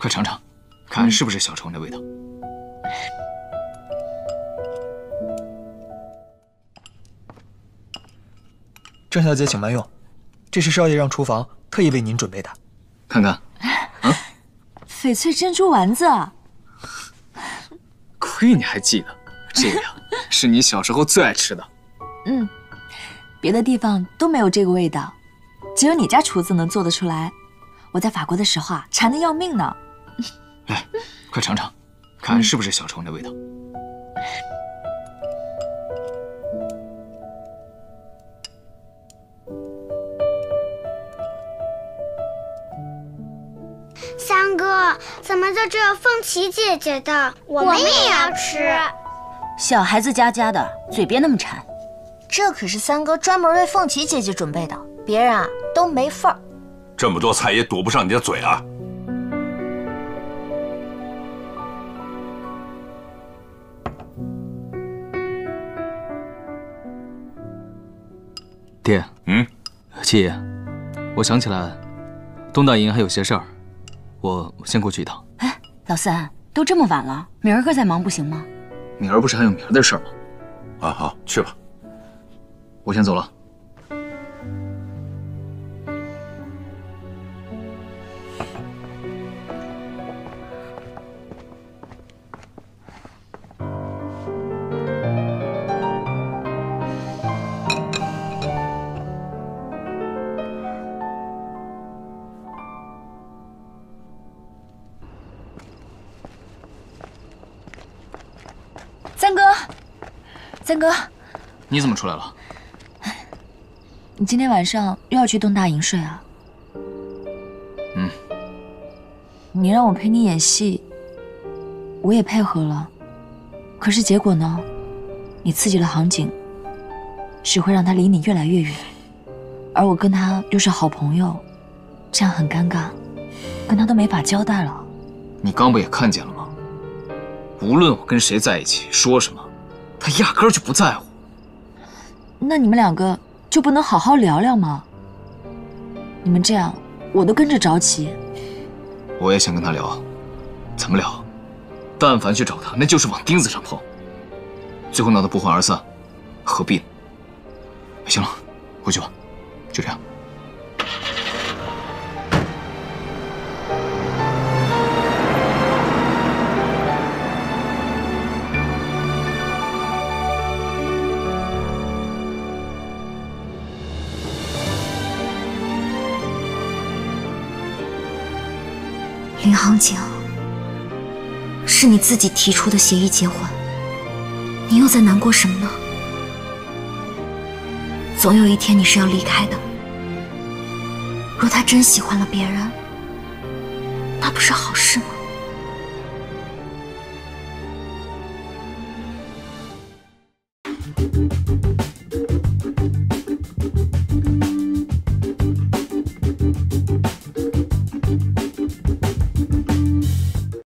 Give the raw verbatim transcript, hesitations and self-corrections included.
快尝尝，看是不是小丑那味道。 郑小姐，请慢用，这是少爷让厨房特意为您准备的。 看看，嗯， 翡翠珍珠丸子。 亏你还记得，这个是你小时候最爱吃的。 嗯，别的地方都没有这个味道，只有你家厨子能做得出来。我在法国的时候啊，馋得要命呢。 来，快尝尝，看是不是小丑那味道。 三哥，怎么就只有凤琪姐姐的？我们也要吃。 小孩子家家的，嘴别那么馋。 这可是三哥专门为凤琪姐姐准备的，别人啊都没份儿。 这么多菜也堵不上你的嘴啊！ 爹， 嗯， 七爷，我想起来，东大营还有些事儿，我先过去一趟。 哎，老三，都这么晚了，明儿个再忙不行吗？ 明儿不是还有明儿的事儿吗？ 啊，好，去吧。 我先走了。 三哥，三哥， 你怎么出来了？ 你今天晚上又要去东大营睡啊？ 嗯。 你让我陪你演戏，我也配合了。可是结果呢？你刺激了杭景，只会让他离你越来越远。而我跟他又是好朋友，这样很尴尬，跟他都没法交代了。 你刚不也看见了吗？无论我跟谁在一起，说什么，他压根儿就不在乎。 那你们两个就不能好好聊聊吗？你们这样，我都跟着着急。 我也想跟他聊，怎么聊？但凡去找他，那就是往钉子上碰。最后闹得不欢而散，何必呢？行了，回去吧，就这样。 林杭景，是你自己提出的协议结婚，你又在难过什么呢？总有一天你是要离开的。若他真喜欢了别人，那不是好事吗？